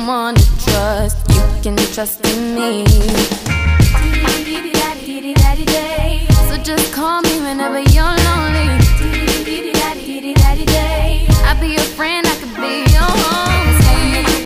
someone to trust. You can trust in me. So just call me whenever you're